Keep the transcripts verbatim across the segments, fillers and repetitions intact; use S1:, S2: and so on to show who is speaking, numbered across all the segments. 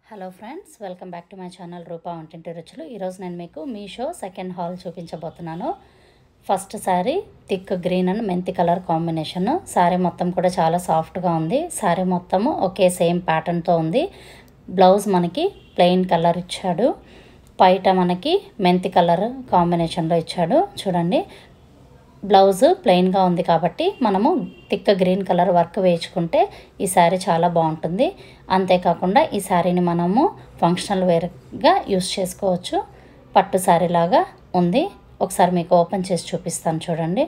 S1: Hello friends, welcome back to my channel Rupa వంటింటి రుచులు. ఈరోజు నేను మీకు మీషో సెకండ్ హాల్ చూపించబోతున్నాను. First sari thick green and మెంతి కలర్ కాంబినేషన్. శారీ మొత్తం కూడా చాలా సాఫ్ట్గా ఉంది. శారీ మొత్తము ఒకే సేమ్ ప్యాటర్న్తో ఉంది. బ్లౌజ్ మనకి ప్లెయిన్ కలర్ ఇచ్చాడు. పైట మనకి మెంతి కలర్ కాంబినేషన్లో ఇచ్చాడు. చూడండి, బ్లౌజ్ ప్లెయిన్గా ఉంది కాబట్టి మనము థిక్ గ్రీన్ కలర్ వర్క్ వేయించుకుంటే ఈ శారీ చాలా బాగుంటుంది. అంతేకాకుండా ఈ శారీని మనము ఫంక్షనల్ వేర్గా యూస్ చేసుకోవచ్చు. పట్టు శారీ లాగా ఉంది. ఒకసారి మీకు ఓపెన్ చేసి చూపిస్తాను. చూడండి,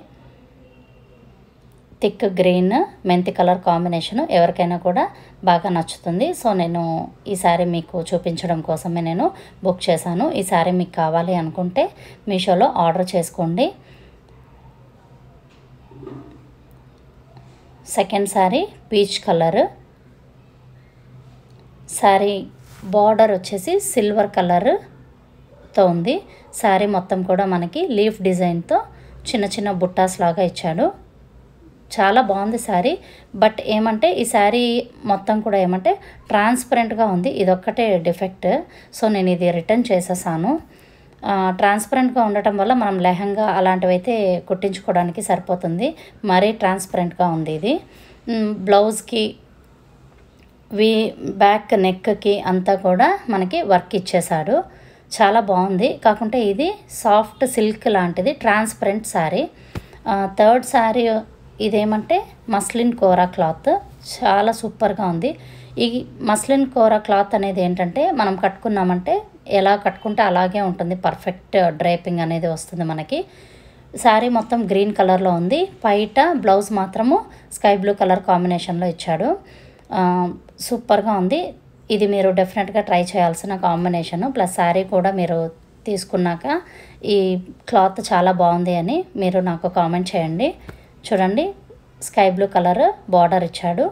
S1: థిక్ గ్రీన్ మెంతి కలర్ కాంబినేషను ఎవరికైనా కూడా బాగా నచ్చుతుంది. సో నేను ఈ శారీ మీకు చూపించడం కోసమే నేను బుక్ చేశాను. ఈ శారీ మీకు కావాలి అనుకుంటే మీషోలో ఆర్డర్ చేసుకోండి. Second sari peach colour. Sari border వచ్చేసి సిల్వర్ కలర్తో ఉంది. శారీ మొత్తం కూడా మనకి లీఫ్ డిజైన్తో చిన్న చిన్న బుట్టాస్ లాగా ఇచ్చాడు. చాలా బాగుంది శారీ. బట్ ఏమంటే ఈ శారీ మొత్తం కూడా ఏమంటే ట్రాన్స్పరెంట్గా ఉంది. ఇదొక్కటే డిఫెక్ట్. సో నేను ఇది రిటర్న్ చేసేసాను. ట్రాన్స్పరెంట్గా ఉండటం వల్ల మనం లెహంగా అలాంటివి అయితే కుట్టించుకోవడానికి సరిపోతుంది. మరీ ట్రాన్స్పరెంట్గా ఉంది ఇది. బ్లౌజ్కి వి బ్యాక్ నెక్కి అంతా కూడా మనకి వర్క్ ఇచ్చేసాడు. చాలా బాగుంది. కాకుంటే ఇది సాఫ్ట్ సిల్క్ లాంటిది ట్రాన్స్పరెంట్ శారీ. థర్డ్ శారీ ఇదేమంటే మస్లిన్ కోరా క్లాత్. చాలా సూపర్గా ఉంది. ఈ మస్లిన్ కోరా క్లాత్ అనేది ఏంటంటే మనం కట్టుకున్నామంటే ఎలా కట్టుకుంటే అలాగే ఉంటుంది. పర్ఫెక్ట్ డ్రైపింగ్ అనేది వస్తుంది మనకి. శారీ మొత్తం గ్రీన్ కలర్లో ఉంది. పైట బ్లౌజ్ మాత్రము స్కై బ్లూ కలర్ కాంబినేషన్లో ఇచ్చాడు. సూపర్గా ఉంది. ఇది మీరు డెఫినెట్గా ట్రై చేయాల్సిన కాంబినేషను. ప్లస్ శారీ కూడా మీరు తీసుకున్నాక ఈ క్లాత్ చాలా బాగుంది అని మీరు నాకు కామెంట్ చేయండి. చూడండి, స్కై బ్లూ కలర్ బార్డర్ ఇచ్చాడు.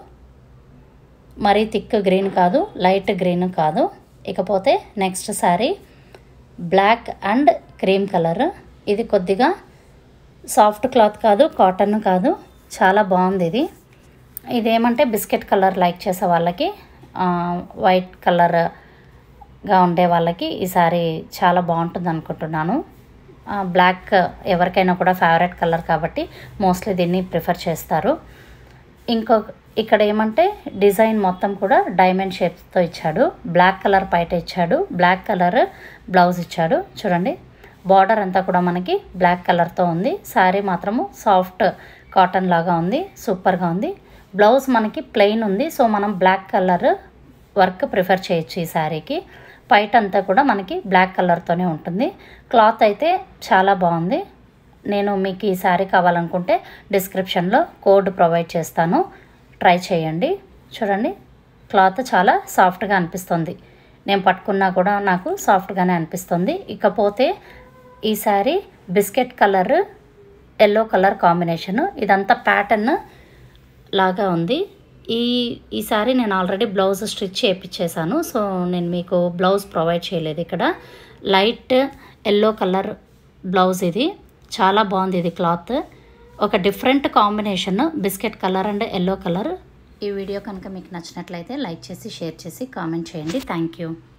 S1: మరీ థిక్ గ్రీన్ కాదు, లైట్ గ్రీన్ కాదు. ఇకపోతే next sari black and cream colour. ఇది కొద్దిగా సాఫ్ట్ క్లాత్ కాదు, కాటన్ కాదు, చాలా బాగుంది ఇది. ఇదేమంటే బిస్కెట్ కలర్ లైక్ చేసే వాళ్ళకి, వైట్ కలర్గా ఉండే వాళ్ళకి ఈ శారీ చాలా బాగుంటుంది అనుకుంటున్నాను. బ్లాక్ ఎవరికైనా కూడా ఫేవరెట్ కలర్ కాబట్టి మోస్ట్లీ దీన్ని ప్రిఫర్ చేస్తారు. ఇంకో ఇక్కడ ఏమంటే డిజైన్ మొత్తం కూడా డైమండ్ షేప్స్తో ఇచ్చాడు. బ్లాక్ కలర్ పైట ఇచ్చాడు. బ్లాక్ కలర్ బ్లౌజ్ ఇచ్చాడు. చూడండి, బార్డర్ అంతా కూడా మనకి బ్లాక్ కలర్తో ఉంది. శారీ మాత్రము సాఫ్ట్ కాటన్ లాగా ఉంది. సూపర్గా ఉంది. బ్లౌజ్ మనకి ప్లెయిన్ ఉంది. సో మనం బ్లాక్ కలర్ వర్క్ ప్రిఫర్ చేయొచ్చు ఈ శారీకి. పైట అంతా కూడా మనకి బ్లాక్ కలర్తోనే ఉంటుంది. క్లాత్ అయితే చాలా బాగుంది. నేను మీకు ఈ శారీ కావాలనుకుంటే డిస్క్రిప్షన్లో కోడ్ ప్రొవైడ్ చేస్తాను. ట్రై చేయండి. చూడండి, క్లాత్ చాలా సాఫ్ట్గా అనిపిస్తుంది. నేను పట్టుకున్నా కూడా నాకు సాఫ్ట్గానే అనిపిస్తుంది. ఇకపోతే ఈ sari biscuit colour yellow colour combination. ఇదంతా ప్యాటర్న్ లాగా ఉంది. ఈ ఈ శారీ నేను ఆల్రెడీ బ్లౌజ్ స్టిచ్ చేయించేసాను. సో నేను మీకు బ్లౌజ్ ప్రొవైడ్ చేయలేదు. ఇక్కడ లైట్ ఎల్లో కలర్ బ్లౌజ్. ఇది చాలా బాగుంది. ఇది క్లాత్ ఒక different combination, biscuit colour and yellow colour. ఈ వీడియో కనుక మీకు నచ్చినట్లయితే లైక్ చేసి షేర్ చేసి కామెంట్ చేయండి. Thank you.